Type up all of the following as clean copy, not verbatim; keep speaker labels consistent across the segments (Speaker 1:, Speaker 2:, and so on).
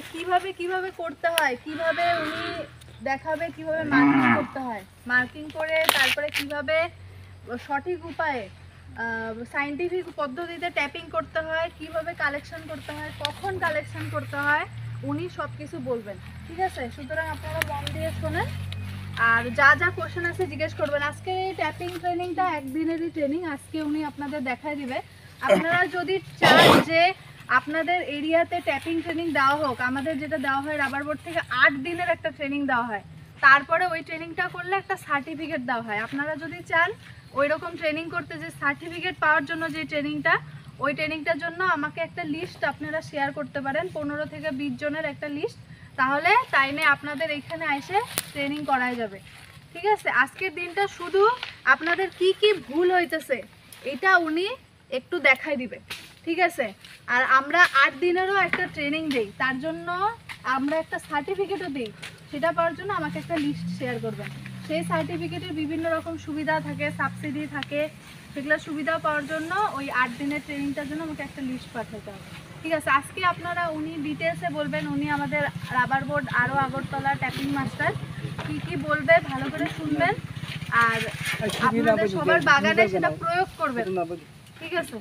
Speaker 1: কিভাবে কিভাবে করতে হয়, কিভাবে উনি দেখাবে কিভাবে মার্কিং করতে হয়, মার্কিং করে তারপরে কিভাবে সঠিক উপায়ে সায়েন্টিফিক পদ্ধতিতে ট্যাপিং করতে হয়, কিভাবে কালেকশন করতে হয়, কখন কালেকশন করতে হয়, উনি সব কিছু বলবেন। ঠিক আছে, সুতরাং আপনারা মন দিয়ে শোনেন আর যা যা কোশ্চেন আছে জিজ্ঞেস করবেন। আজকে এই ট্যাপিং ট্রেনিংটা একদিনেরই ট্রেনিং, আজকে উনি আপনাদের দেখাই দিবে। আপনারা যদি চান যে আপনাদের এরিয়াতে ট্যাপিং ট্রেনিং দেওয়া হোক, আমাদের যেটা দেওয়া হয় রাবার বোর্ড থেকে 8 দিনের একটা ট্রেনিং দেওয়া হয়, তারপরে ওই ট্রেনিংটা করলে একটা সার্টিফিকেট দেওয়া হয়। আপনারা যদি চান ওই রকম ট্রেনিং করতে, যে সার্টিফিকেট পাওয়ার জন্য যে ট্রেনিংটা, ওই ট্রেনিংটার জন্য আমাকে একটা লিস্ট আপনারা শেয়ার করতে পারেন, 15 থেকে 20 জনের একটা লিস্ট, তাহলে টাইমে আপনাদের এখানে এসে ট্রেনিং করাই যাবে। ঠিক আছে, আজকের দিনটা শুধু আপনাদের কি কি ভুল হইতেছে এটা উনি একটু দেখাই দিবে। ঠিক আছে, আর আমরা 8 দিনেরও একটা ট্রেনিং দেই, তার জন্য আমরা একটা সার্টিফিকেটও দিই, সেটা পাওয়ার জন্য আমাকে একটা লিস্ট শেয়ার করবেন। সেই সার্টিফিকেটের বিভিন্ন রকম সুবিধা থাকে, সাবসিডি থাকে, সেগুলো সুবিধা পাওয়ার জন্য ওই 8 দিনের ট্রেনিংটার জন্য আমাকে একটা লিস্ট পাঠাতে হবে। ঠিক আছে, আজকে আপনারা উনি ডিটেলসে বলবেন, উনি আমাদের রাবার বোর্ড আরও আগরতলা ট্যাপিং মাস্টার, কি কি বলবে ভালো করে শুনবেন আর আপনাদের সবার বাগানে সেটা প্রয়োগ করবেন। ঠিক আছে,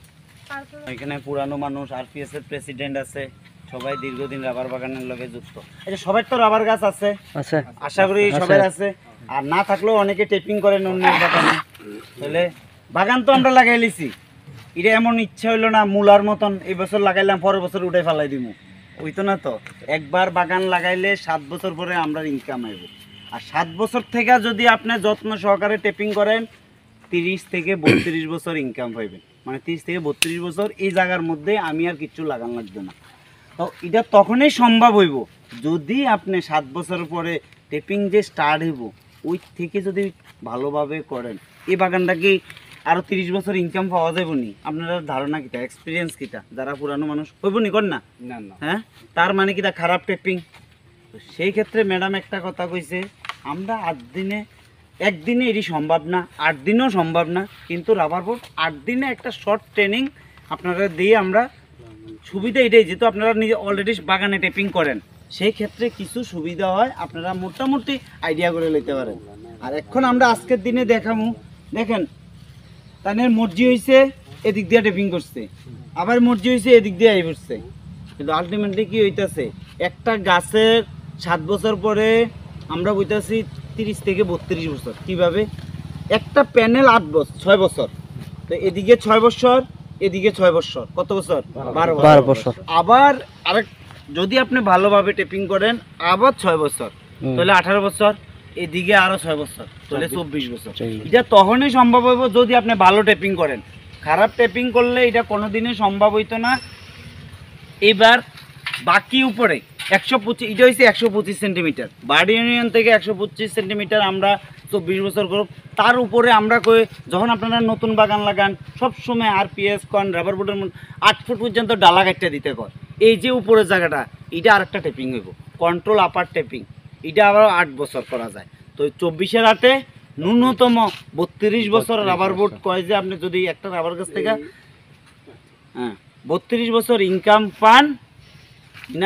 Speaker 2: এখানে পুরানো মানুষ, আরপিএস এর প্রেসিডেন্ট আছে, সবাই দীর্ঘদিন রাবার বাগানের লগে যুক্ত। এই যে সবার তো রাবার গাছ আছে, আশা করি সবার আছে, আর না থাকলেও অনেকে টেপিং করেন অন্য বাগানে। তাহলে বাগান তো আমরা লাগাই লিছি, এটা এমন ইচ্ছা হইলো না মূলার মতন এই বছর লাগাইলাম পরের বছর উঠে ফেলাই দিব, ওই তো না। তো একবার বাগান লাগাইলে 7 বছর পরে আমরা ইনকাম আইব। আর 7 বছর থেকে যদি আপনি যত্ন সহকারে টেপিং করেন, 30 থেকে 32 বছর ইনকাম পাইবেন। মানে 30 থেকে 32 বছর এই জায়গার মধ্যে আমি আর কিচ্ছু লাগান লাগবে না। তো এটা তখনই সম্ভব হইব যদি আপনি 7 বছর পরে টেপিং যে স্টার্ট হইব ওই থেকে যদি ভালোভাবে করেন। এই বাগানটা কি আরও 30 বছর ইনকাম পাওয়া যাইব নি? আপনারা ধারণা কিটা, এক্সপিরিয়েন্স কিটা, যারা পুরানো মানুষ হইব নি কর না? হ্যাঁ, তার মানে কিটা খারাপ টেপিং? তো সেই ক্ষেত্রে ম্যাডাম একটা কথা কইছে, আমরা 8 দিনে, একদিনে এটি সম্ভব না, 8 দিনেও সম্ভব না, কিন্তু রাবার বোর্ড 8 দিনে একটা শর্ট ট্রেনিং আপনারা দিয়ে আমরা সুবিধা এটাই, যেহেতু আপনারা নিজে অলরেডি বাগানে টেপিং করেন, সেই ক্ষেত্রে কিছু সুবিধা হয়, আপনারা মোটামুটি আইডিয়া করে নিতে পারেন। আর এখন আমরা আজকের দিনে দেখাবো, দেখেন তাদের মর্জি হয়েছে এদিক দিয়ে টেপিং করছে, আবার মর্জি হয়েছে এদিক দিয়ে আই পড়ছে, কিন্তু আলটিমেটলি কি হইতেছে, একটা গাছের 7 বছর পরে আমরা বইতেছি 30 থেকে 32 বছর। কিভাবে? একটা প্যানেল 6 বছর, তো এদিকে 6 বছর, এদিকে 6 বছর, কত বছর? 12 বছর। আবার আরেক যদি আপনি ভালোভাবে টেপিং করেন আবার 6 বছর, তাহলে 18 বছর, এদিকে আরো 6 বছর, তাহলে 24 বছর। এটা তখনই সম্ভব হইব যদি আপনি ভালো টেপিং করেন। খারাপ টেপিং করলে এটা কোনোদিনই সম্ভব হইতো না। এবার বাকি উপরে 125, এটা হচ্ছে 125 সেন্টিমিটার, বার্ড ইউনিয়ন থেকে 125 সেন্টিমিটার আমরা 24 বছর করব। তার উপরে আমরা যখন আপনারা নতুন বাগান লাগান সবসময় আরপিএস কন রাবার বোর্ডের 8 ফুট পর্যন্ত ডালা কাটতে দিতে কর। এই যে উপরের জায়গাটা, এটা আরেকটা টেপিং হইব, কন্ট্রোল আপার টেপিং, এটা আবার 8 বছর করা যায়। তো 24-এর 8-এ ন্যূনতম 32 বছর রাবার বোর্ড কয় যে আপনি যদি একটা রাবার গাছ থেকে 32 বছর ইনকাম পান না।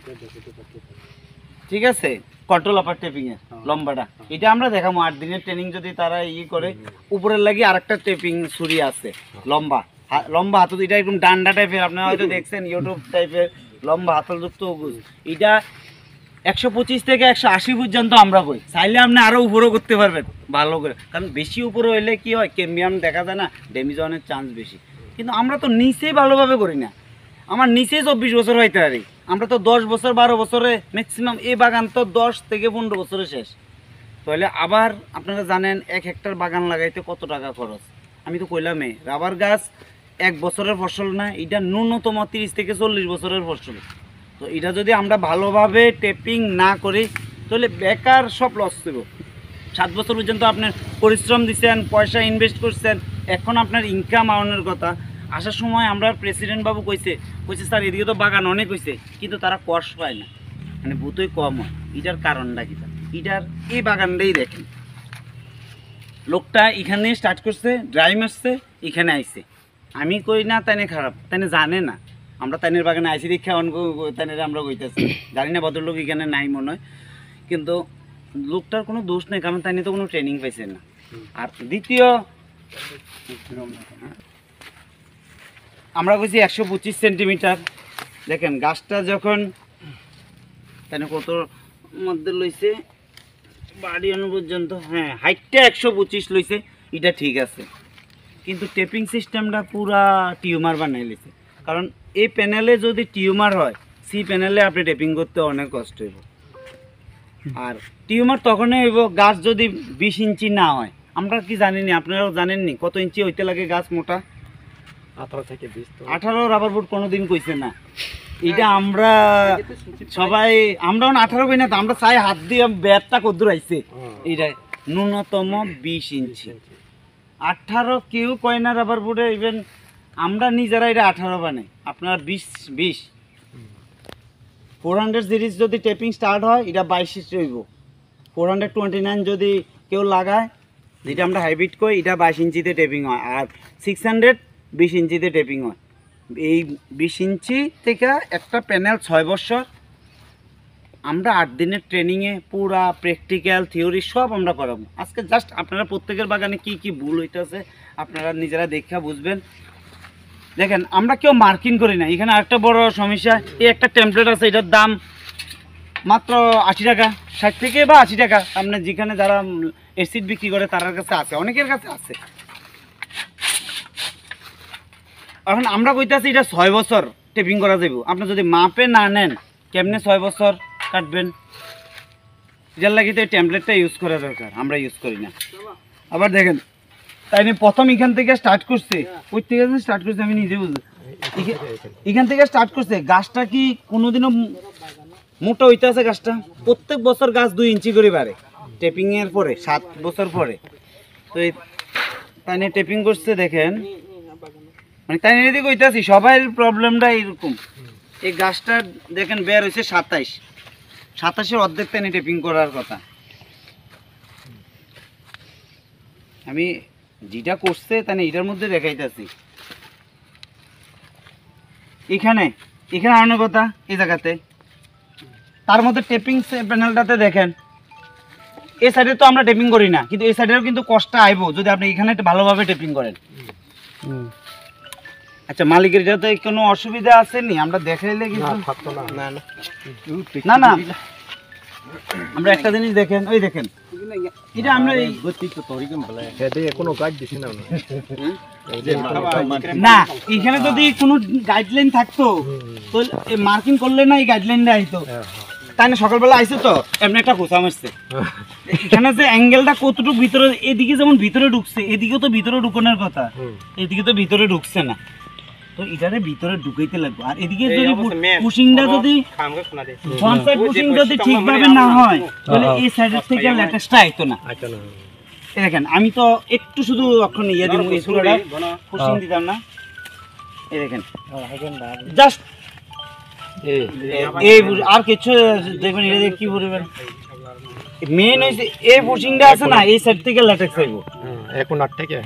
Speaker 2: ঠিক আছে, কন্ট্রোল আপার টেপিং এর লম্বাটা এটা আমরা দেখাবো। 8 দিনের ট্রেনিং যদি তারা করে, উপরের লাগি আরেকটা টেপিং ছুরি আছে লম্বা, লম্বা হাতল, এটা একদম ডান্ডা টাইপের, আপনারা হয়তো দেখছেন ইউটিউব টাইপের লম্বা হাতলযুক্ত ওগুজ। এটা 125 থেকে 180 পর্যন্ত আমরা কই, চাইলে আপনি আরও উপরেও করতে পারবেন ভালো করে, কারণ বেশি উপরে হইলে কি হয়, ক্যাম্বিয়াম দেখা যায় না, ড্যামেজ হওয়ার চান্স বেশি। কিন্তু আমরা তো নিচেই ভালোভাবে করি না, আমার নিচেই 24 বছর হইতে পারি, আমরা তো 10 বছর 12 বছরে ম্যাক্সিমাম, এই বাগান তো 10 থেকে 15 বছরে শেষ। তাহলে আবার আপনারা জানেন 1 হেক্টর বাগান লাগাইতে কত টাকা খরচ। আমি তো কইলামই রাবার গাছ 1 বছরের ফসল না, এটা ন্যূনতম 30 থেকে 40 বছরের ফসল। তো এটা যদি আমরা ভালোভাবে টেপিং না করি তাহলে বেকার সব লস দেব। 7 বছর পর্যন্ত আপনার পরিশ্রম দিচ্ছেন, পয়সা ইনভেস্ট করছেন, এখন আপনার ইনকাম আওয়ানোর কথা। আসার সময় আমরা প্রেসিডেন্ট বাবু কইছে স্যার এদিকে তো বাগান অনেক হয়েছে, কিন্তু তারা কষ্ট পায় না, মানে বুতই কম হয়। এটার কারণটা কি? এটার এই বাগানটাই দেখেন, লোকটা এখানে স্টার্ট করছে, ড্রাই মারছে, এখানে আইছে। আমি কই না তাই খারাপ, তাই জানে না, আমরা তাইনের বাগানে আইসি দীক্ষা তাইনের আমরা গইতেছি, জানি না ভদ্রলোক এখানে নাই মনে হয়, কিন্তু লোকটার কোনো দোষ নেই, কারণ তাইনে তো কোনো ট্রেনিং পাইছে না। আর দ্বিতীয় আমরা কইছি 125 সেন্টিমিটার, দেখেন গাছটা যখন তাই কত মধ্যে লইছে বাড়ি অনু পর্যন্ত, হ্যাঁ হাইটটা 125 লইছে, এটা ঠিক আছে, কিন্তু টেপিং সিস্টেমটা পুরা টিউমার বানাই লিছে। কারণ এই প্যানেলে যদি টিউমার হয়, সি প্যানেলে আপনি টেপিং করতে অনেক কষ্ট হইব। আর টিউমার তখনই হইব গাছ যদি 20 ইঞ্চি না হয়। আমরা কি জানিনি, আপনারাও জানেননি কত ইঞ্চি হইতে লাগে গাছ মোটা?
Speaker 3: 18 থেকে 20।
Speaker 2: 18 রাবার বুট কোনোদিন কইছে না। এটা আমরা সবাই, আমরা 18 কই না, আমরা চাই হাত দিয়ে ব্যাটটা কদ্দুর আইছে, এইটা ন্যূনতম 20 ইঞ্চি। 18 কেউ কয় না রাবার বুটে, ইভেন আমরা নিজেরা এটা 18 বানাই, আপনার 20 400 সিরিজ যদি টেপিং স্টার্ট হয়, এটা 22 ইঞ্চি হইব। 429 যদি কেউ লাগায়, যেটা আমরা হাইব্রিড কই, এটা 22 ইঞ্চিতে টেপিং হয়। আর 600 20 ইঞ্চিতে টেপিং হয়। এই 20 ইঞ্চি থেকে একটা প্যানেল 6 বছর, আমরা 8 দিনের ট্রেনিংয়ে পুরা প্র্যাকটিক্যাল থিওরি সব আমরা করাবো। আজকে জাস্ট আপনারা প্রত্যেকের বাগানে কি কি ভুল হইতেছে আপনারা নিজেরা দেখা বুঝবেন। দেখেন আমরা কেউ মার্কিং করি না। এখানে আরেকটা বড় সমস্যা, এই একটা টেমপ্লেট আছে, এটার দাম মাত্র 80 টাকা, 60 থেকে বা 80 টাকা। আপনার যেখানে যারা এসিড বিক্রি করে তার কাছে আছে, অনেকের কাছে আছে। এখন আমরা কইতাছি এটা 6 বছর টেপিং করা যাইব। আপনি যদি মাপে না নেন, কেমনে 6 বছর কাটবেন? এটার লাগে তো এই টেমপ্লেটটা ইউজ করা দরকার, আমরা ইউজ করি না। আবার দেখেন তাই নিয়ে প্রথম এখান থেকে স্টার্ট করছে, ওই থেকে স্টার্ট করছে আমি নিজে বুঝি, এখান থেকে স্টার্ট করছে। গাছটা কি কোনোদিনও মোটা হইতে আছে? গাছটা প্রত্যেক বছর গাছ 2 ইঞ্চি করে বাড়ে টেপিংয়ের পরে, 7 বছর পরে। তো এই তাই নিয়ে টেপিং করছে, দেখেন মানে তাই নিয়ে দিকে হইতেছি সবাই প্রবলেমটা এইরকম। এই গাছটা দেখেন বের হয়েছে 27-এর অর্ধেক তাই টেপিং করার কথা। আমি যেটা করছে তাই এটার মধ্যে দেখাইতেছি। এখানে আনার কথা এই জায়গাতে, তার মধ্যে টেপিং প্যানেলটাতে দেখেন এই সাইডে তো আমরা টেপিং করি না, কিন্তু এই সাইডেও কিন্তু কষ্ট আইব যদি আপনি এখানে ভালোভাবে টেপিং করেন। আচ্ছা মালিকের যাতে কোনো অসুবিধা আছে নি? আমরা দেখাইলে কিন্তু না না আমরা একটা জিনিস দেখেন, ওই দেখেন এটা আমরা এই
Speaker 3: কোনো গাইড দিছি না
Speaker 2: না, এখানে যদি কোনো গাইডলাইন থাকতো তো মার্কিং করলে না এই গাইডলাইনটা আইতো। তাই না সকালবেলা আইছে তো এমনি একটা খোঁচা মারছে। এখানে যে অ্যাঙ্গেলটা কতটুকু ভিতরে, এদিকে যেমন ভিতরে ঢুকছে, এদিকেও তো ভিতরে ঢুকানোর কথা, এদিকে তো ভিতরে ঢুকছে না, তো এটারে ভিতরে ঢুকাইতে লাগবে। আর এদিকে যদি পুশিংটা যদি ফ্রন্ট সাইড পুশিং যদি ঠিকভাবে না হয় তাহলে এই সাইডের থেকে ল্যাটেক্সটা আইতো না। এই দেখেন আমি তো একটু শুধু এখন ইয়ে দিব, এই পুরোটা পুশিং দিতাম না। এই দেখেন জাস্ট এই আর কিছু দেখবেন, এটা দেখে কি বলবেন, মেন হইছে এই পুশিংটা আছে না, এই সাইড থেকে ল্যাটেক্স আইবো
Speaker 3: এখন 8 থেকে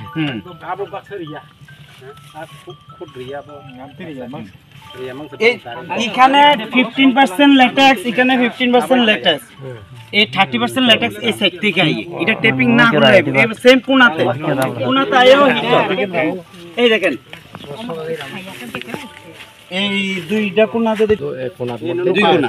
Speaker 2: এখানে 15% ল্যাটেক্স, এখানে 15% ল্যাটেক্স, এই 30% ল্যাটেক্স এই সাইড থেকে আইয়ে। এটা টেপিং না করে এই সেম কোণাতে আইও হিট। এই দেখেন এই দুইটা কোণা যদি দুই কোণা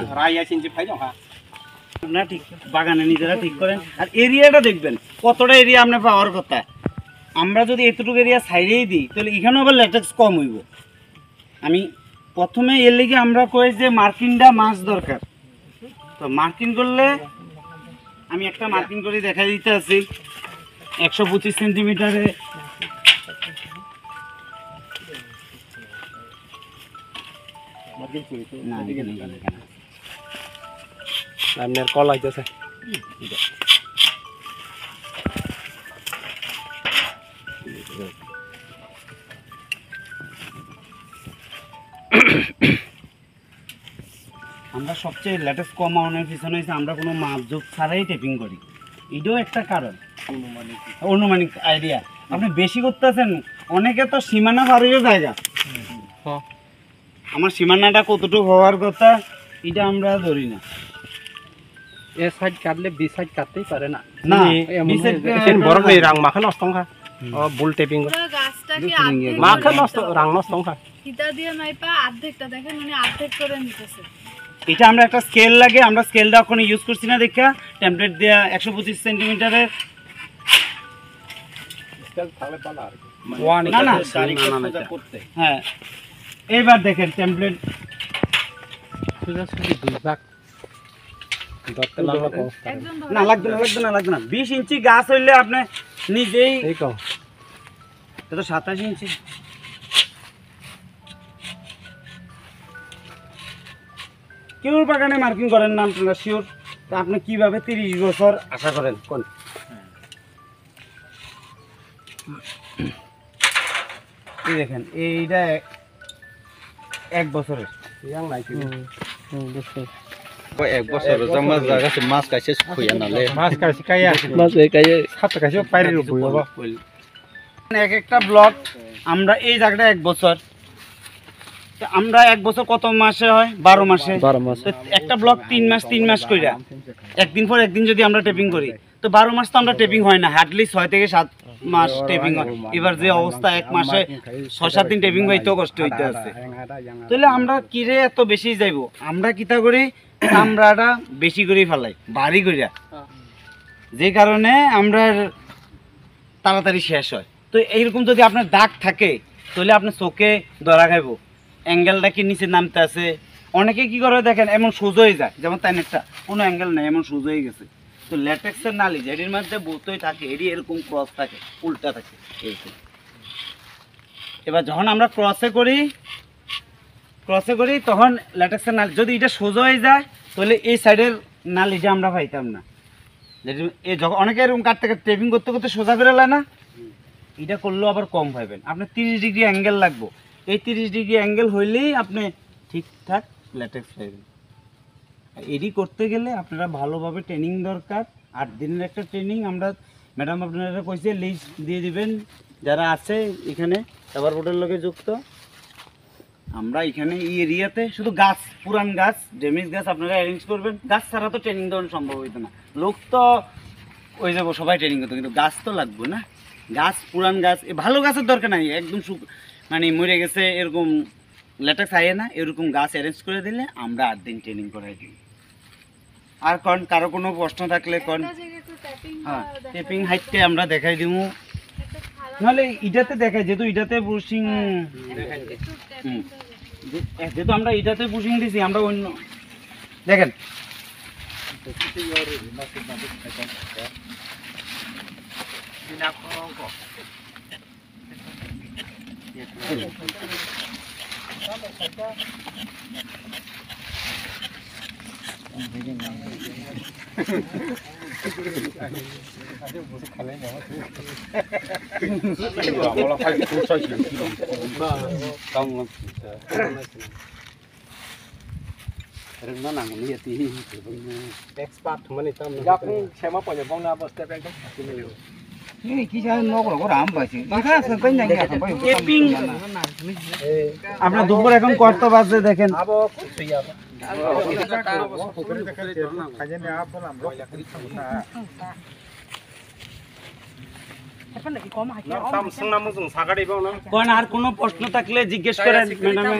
Speaker 2: না ঠিক বাগানে নিজেরা ঠিক করেন। আর এরিয়াটা দেখবেন কতটা এরিয়া আপনি পাওয়ার কথা। আমরা যদি এতটুকু এরিয়া সাইডেই দিই তাহলে এখানেও আবার ল্যাটেক্স কম হইব। আমি প্রথমে এর লেগে আমরা কই যে মার্কিংটা মাছ দরকার, তো মার্কিং করলে আমি একটা মার্কিং করে দেখা দিতে আছি 125 সেন্টিমিটারে।
Speaker 3: আপনার কল আইতেছে
Speaker 2: আমরা সবচেয়ে লেটেস্ট কমানোর পিছনে হয়েছে আমরা কোনো মাপজোক ছাড়াই টেপিং করি, এটাও একটা কারণ। অনুমানিক আইডিয়া আপনি বেশি করতেছেন, অনেকে তো সীমানা পার হয়ে জায়গা আমার সীমানাটা কতটুকু হওয়ার কথা এটা আমরা ধরি না।
Speaker 3: এ সাইড কাটলে বি সাইড কাটতেই পারে না।
Speaker 2: না
Speaker 3: এখানে বড় নেই রাং মাখা নষ্ট খা বুল টেপিং
Speaker 1: পুরো গাছটাকে অর্ধেক
Speaker 3: মাখা নষ্ট রাং নষ্ট খা
Speaker 1: ফিতা দিয়ে মাইপা অর্ধেকটা দেখেন উনি অর্ধেক করে নিতেছে।
Speaker 2: এটা আমরা একটা স্কেল লাগে, আমরা স্কেলটা এখন ইউজ করছি না দেখা টেমপ্লেট দেয়া 125 সেন্টিমিটারের। না না হ্যাঁ এইবার দেখেন টেমপ্লেট না লাগবে না 20 ইঞ্চি গাছ হইলে আপনি নিজেই এটা তো 27 ইঞ্চি। কেউ বাগানে মার্কিং করেন না আপনারা শিওর? তা আপনি কিভাবে 30 বছর আশা করেন কোন? এই দেখেন এইটা 1 বছরের ইয়াং নাই
Speaker 4: এক বছর জমা জায়গা মাছ কাছে খুঁয়া নালে
Speaker 3: মাছ কাছে কাইয়া সাত কাছে পাইরে বইবা
Speaker 2: এক একটা ব্লক আমরা এই জায়গাটা 1 বছর, তো আমরা 1 বছর কত মাসে হয়? 12 মাসে। তো একটা ব্লক 3 মাস কইরা একদিন পর একদিন যদি আমরা টেপিং করি তো 12 মাস তো আমরা টেপিং হয় না, হার্ডলি 6 থেকে 7 মাস টেপিং হয়। এবার যে অবস্থা 1 মাসে 6-7 দিন টেপিং হইতো কষ্ট হইতে আছে। তাহলে আমরা কিরে এত বেশি যাইব? আমরা কিতা করি আমরাটা বেশি করে ফেলাই ভারী কইরা, যে কারণে আমরা তাড়াতাড়ি শেষ হয়। তো এইরকম যদি আপনার দাগ থাকে তাহলে আপনার চোখে ধরা খাইব, অ্যাঙ্গেলটা কি নিচে নামতে আছে। অনেকে কি করে দেখেন এমন সোজা হয়ে যায়, যেমন তাই একটা কোনো অ্যাঙ্গেল নেই, এমন সোজা হয়ে গেছে। তো ল্যাটেক্সের নালি যেটির মধ্যে বোতই থাকে এটি এরকম ক্রস থাকে, উল্টা থাকে এইরকম। এবার যখন আমরা ক্রসে করি তখন ল্যাটেক্সের নালি যদি এটা সোজা হয়ে যায় তাহলে এই সাইডের নালিটা আমরা পাইতাম না। যখন অনেকে এরকম কাটতে টেপিং করতে করতে সোজা বেরোলে না, এটা করলেও আবার কম পাইবেন। আপনার 30 ডিগ্রি অ্যাঙ্গেল লাগবে, এই 30 ডিগ্রি অ্যাঙ্গেল হইলেই আপনি ঠিকঠাক ল্যাটেক্স পাইবেন। এডি করতে গেলে আপনারা ভালোভাবে ট্রেনিং দরকার, 8 দিনের একটা ট্রেনিং। আমরা ম্যাডাম আপনারা কইছে লিস্ট দিয়ে দিবেন যারা আছে এখানে সাভার বোর্ডের লগে যুক্ত। আমরা এখানে এই এরিয়াতে শুধু গাছ, পুরান গাছ, ড্যামেজ গাছ আপনারা অ্যারেঞ্জ করবেন। গাছ ছাড়া তো ট্রেনিং দেওয়া সম্ভব হইতো না, লোক তো ওই যাবো সবাই ট্রেনিং করতো, কিন্তু গাছ তো লাগবে না। গাছ পুরান গাছ, ভালো গাছের দরকার নাই, একদম মানে মরে গেছে এরকম ল্যাটেক্স আইয়ে না, এরকম গাছ অ্যারেঞ্জ করে দিলে আমরা 8 দিন ট্রেনিং করাই দিই। আর কারো কোনো প্রশ্ন থাকলে হ্যাঁ টেপিং হাইটে আমরা দেখাই দিব, নাহলে ইটাতে দেখাই, যেহেতু ইটাতে বুশিং যেহেতু আমরা ইটাতে বুশিং দিছি, আমরা অন্য দেখেন
Speaker 3: এক্সপার্ট মানে তাম আপনি সেমা পড়ে বংনা বস্তে একদম মিলিও
Speaker 2: আপনার দুপুর এখন কত বাজে দেখেন, আর কোনো প্রশ্ন থাকলে জিজ্ঞেস করেন ম্যাডাম।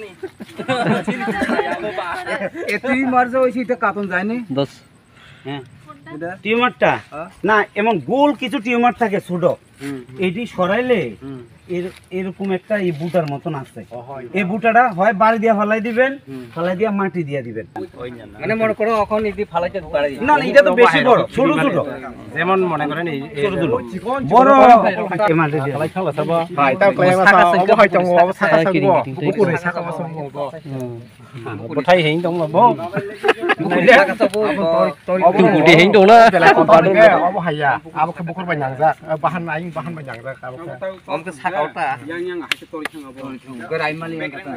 Speaker 2: হ্যাঁ টিউমারটা না এমন গোল কিছু টিউমার থাকে ছোট, এটি সরাইলে এরকম একটা এই বুটার মতন আছে, এই বুটাটা হয় বাড়ি দিয়ে ফালাই দিবেন, ফালাই দিয়ে মাটি দিয়ে দিবেন।
Speaker 4: মানে মনে করো এখন এদি ফালাইতে পারে
Speaker 2: না না এটা তো বেশি বড়, ছোট ছোট
Speaker 3: যেমন মনে করেন এই
Speaker 2: ছোট ছোট বড় এই মাটি দিয়ে
Speaker 3: ফালাই খালা সাবা হাই তা কয় মাসা অব হয় তং অব সাকা সাগো উপরে সাকা মাসা মগো বঠাই হেইং দং লবো সাকা সাবো অব গুডি হেইং দং না অব হাইয়া আব খ বকর বানাং যা বাহান আইং বাহান বানাং যা আব অমকে সাকাওটা yang hase tori khang abo gerai mali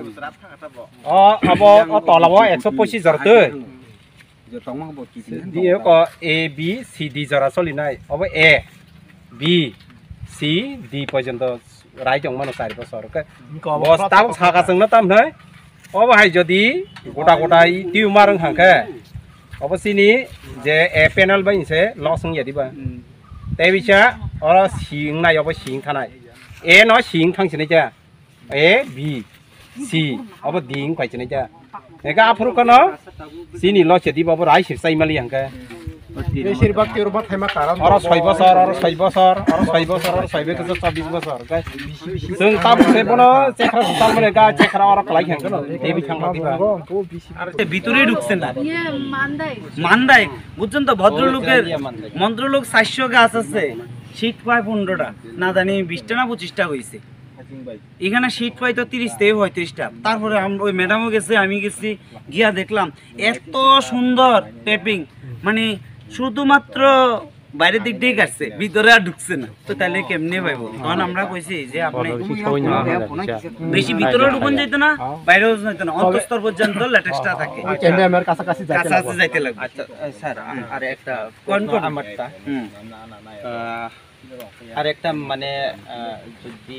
Speaker 3: abo o tolabo 125 jorte je tongma bo ki die ko a b c d jora solinai abo a b c d পর্যন্ত রাই জং মানুষ 4 বছর কে বস্তা সাকা জং না তাম নাই অবহাই যদি গোটা গোটাই টিউমার হাঁকে অবশ্যই যে এ প্যানেল বাইছে লসং ইয়াদিবা তাই বিছা ওরা সিং নাই অব সিং থানায় এ নয় সিং থাংছিনে যা এ বি সি অব দিং পাইছিনে যা একা আফরুকানো সিনি লসে দিবাবো রাইসে সাইমালি হাঁকে
Speaker 5: বেশিরভাগ টিউমার থাইমা কারণ
Speaker 3: और 6 বছর और 6 বছর और 6 বছর और 6 বছর 24 বছর जों ताबसे बनो चेखरा सुताल मने गा चेखरा और क्लाइ हेंगो ए बिथां दिबा
Speaker 2: আর ভিতরে ঢুকছে না
Speaker 1: ইয়ে মান্দাই
Speaker 2: মান্দাই বুঝছেন তো ভদ্রলোক 400 গাছ আছে শীত পায় 15টা না জানি 20টা না 25টা হইছে এখানে শীত পাই তো 30 থেকে 35টা তারপরে ওই ম্যাডামও গেছে আমি গেছি গিয়া দেখলাম এত সুন্দর টেপিং মানে শুধুমাত্র বাইরের দিক দিয়ে কাটছে ভিতরে আর ঢুকছে না তো তাহলে কেমনে পাইবো তখন আমরা কইছি যে আপনি বেশি ভিতরে ঢুকুন যাইতো না বাইরেও যাইতো না অন্তঃস্তর পর্যন্ত লেটেস্টটা থাকে
Speaker 5: ক্যামেরার কাছাকাছি
Speaker 2: কাছাকাছি যাইতে লাগবে
Speaker 4: আচ্ছা স্যার আর একটা
Speaker 2: কোন
Speaker 4: আমারটা আর একটা মানে যদি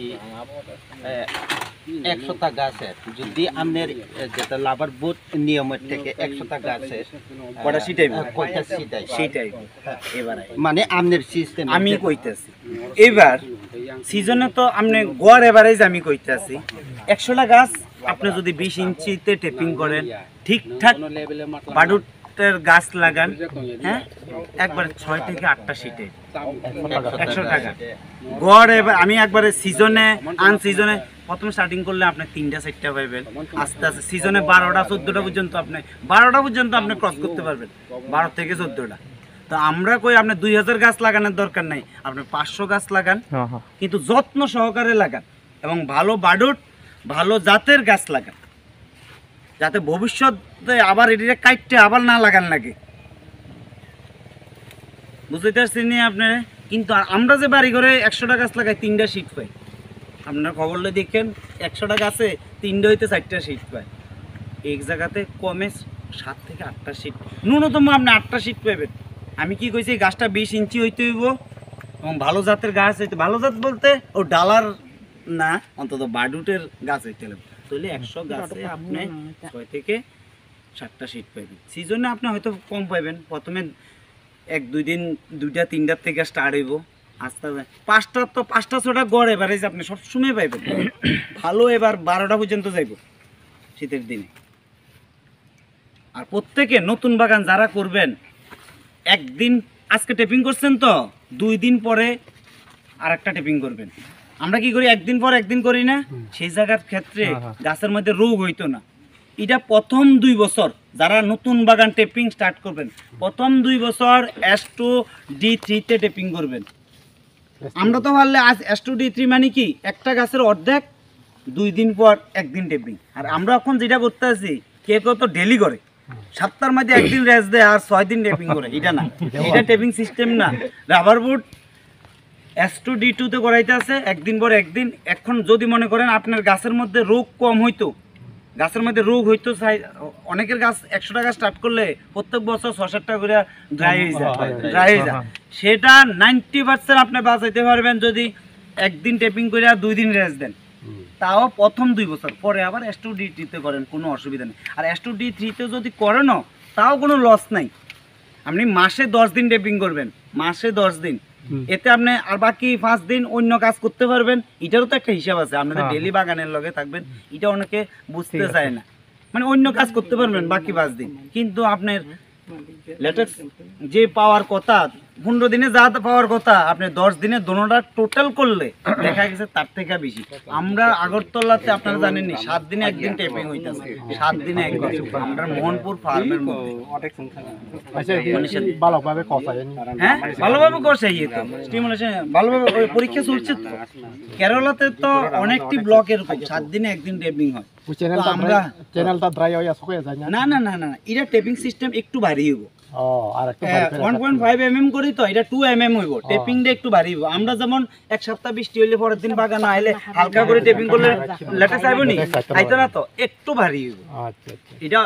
Speaker 4: 100টা গাছের যদি আপনার যেটা লাভার বোট নিয়মের থেকে 100টা গাছের
Speaker 2: কটা সিটাইব
Speaker 4: কয়টা সিটাই
Speaker 2: সেটাই এবারে
Speaker 4: মানে আপনার সিস্টেম
Speaker 2: আমি কইতেছি এবার সিজনে তো আপনি গড় এভারেজ আমি কইতেছি 100টা গাছ আপনি যদি 20 ইঞ্চিতে টেপিং করেন ঠিকঠাক বাডুটের গাছ লাগান হ্যাঁ একবার 6 থেকে 8টা সিটে 100 টাকা গড় এবার আমি একবারে সিজনে আনসিজনে প্রথম স্টার্টিং করলে আপনি 3টা 4টা পাইবেন আস্তে আস্তে সিজনে 12টা 14টা পর্যন্ত আপনি 12টা পর্যন্ত আপনি ক্রস করতে পারবেন 12 থেকে 14টা তো আমরা কই আপনি 2000 গাছ লাগানোর দরকার নাই আপনি 500 গাছ লাগান কিন্তু যত্ন সহকারে লাগান এবং ভালো বাডুট ভালো জাতের গাছ লাগান যাতে ভবিষ্যতে আবার এটিকে কাটতে আবার না লাগান লাগে বুঝতে পারছেন আপনারা কিন্তু আমরা যে বাড়ি ঘরে 100টা গাছ লাগাই 3টা শীট পাই আপনারা খবরলে দেখেন 100টা গাছে 3টা হইতে 4টা শীট পায় এক জায়গাতে কমে 7 থেকে 8টা শীট ন্যূনতম আপনি 8টা শীট পাবেন আমি কি কইছি গাছটা 20 ইঞ্চি হইতে হইব এবং ভালো জাতের গাছ হইতে ভালো জাত বলতে ও ডালার না অন্তত বাডুটের গাছ হইতে লাগবে তাহলে 100 গাছে আপনি 6 থেকে 7টা শীট পাবেন সিজনে আপনি হয়তো কম পাবেন প্রথমে 1-2 দিন 2টা 3টার থেকে স্টার্ট হইব আস্তে আস্তে 5টা 6টা গড় এভারেজ আপনি সবসময় পাইবেন ভালো এবার 12টা পর্যন্ত যাইব শীতের দিনে আর প্রত্যেকে নতুন বাগান যারা করবেন একদিন আজকে টেপিং করছেন তো 2 দিন পরে আরেকটা টেপিং করবেন আমরা কি করি একদিন পর একদিন করি না সেই জায়গার ক্ষেত্রে গাছের মধ্যে রোগ হইতো না এটা প্রথম 2 বছর যারা নতুন বাগান টেপিং স্টার্ট করবেন প্রথম 2 বছর S2D3 তে টেপিং করবেন আমরা তো পারলে আজ S2D3 মানে কি একটা গাছের অর্ধেক 2 দিন পর একদিন টেপিং আর আমরা এখন যেটা করতে আছি কেউ তো ডেলি করে সপ্তাহের মধ্যে একদিন রেস্ট দেয় আর 6 দিন টেপিং করে এটা না এটা টেপিং সিস্টেম না রাবার বুট S2D2 তে করাইতে আছে একদিন পর একদিন এখন যদি মনে করেন আপনার গাছের মধ্যে রোগ কম হইতো গাছের মধ্যে রোগ হইতো অনেকের গাছ 100 টাকা স্টার্ট করলে প্রত্যেক বছর 6-7টা করে ড্রাই হয়ে যায় সেটা 90% আপনি বাঁচাইতে পারবেন যদি একদিন টেপিং করে আর 2 দিন রেস্ট দেন তাও প্রথম 2 বছর পরে আবার S2D3 তে করেন কোনো অসুবিধা নেই আর S2D3 তে যদি করেনও তাও কোনো লস নাই আপনি মাসে 10 দিন টেপিং করবেন মাসে 10 দিন এতে আপনি আর বাকি 5 দিন অন্য কাজ করতে পারবেন এটারও তো একটা হিসাব আছে আপনাদের ডেইলি বাগানের লগে থাকবেন এটা অনেকে বুঝতে চায় না মানে অন্য কাজ করতে পারবেন বাকি 5 দিন কিন্তু আপনার লেটেক্স যে পাওয়ার কথা 15 দিনে যা পাওয়ার কথা আপনি 10 দিনে দোনোটা টোটাল করলে দেখা গেছে তার থেকে বেশি আমরা আগরতলাতে আপনারা জানেন নি 7 দিনে একদিন টেপিং হইতাছে 7 দিনে একদিন আমরা মোহনপুর ফার্মের মধ্যে
Speaker 5: আচ্ছা ভালোভাবে কষায়নি
Speaker 2: হ্যাঁ ভালোভাবে কষাই তো স্টিমুলেশন ভালোভাবে পরীক্ষা চলছে তো কেরালাতে তো অনেকটি ব্লক এরকম 7 দিনে একদিন টেপিং হয়
Speaker 5: চ্যানেলটা ড্রাই হয়ে শুকিয়ে যায়
Speaker 2: না না না না এটা টেপিং সিস্টেম একটু ভারী হইব
Speaker 5: ও আর একটু
Speaker 2: 1.5 mm করি তো এটা 2 mm হইব টেপিং দে একটু ভারী হইব আমরা যেমন এক সপ্তাহ বৃষ্টি হইলে পরের দিন বাগান আইলে হালকা করে টেপিং করলে লেটে চাইবো নি আইতো না তো একটু ভারী হইব
Speaker 5: আচ্ছা
Speaker 2: এটা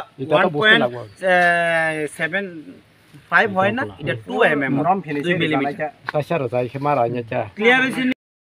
Speaker 2: 1.75 হয় না এটা 2 mm 2 mm
Speaker 5: আচ্ছা যাই মারা নিচা
Speaker 2: ক্লিয়ার হইছে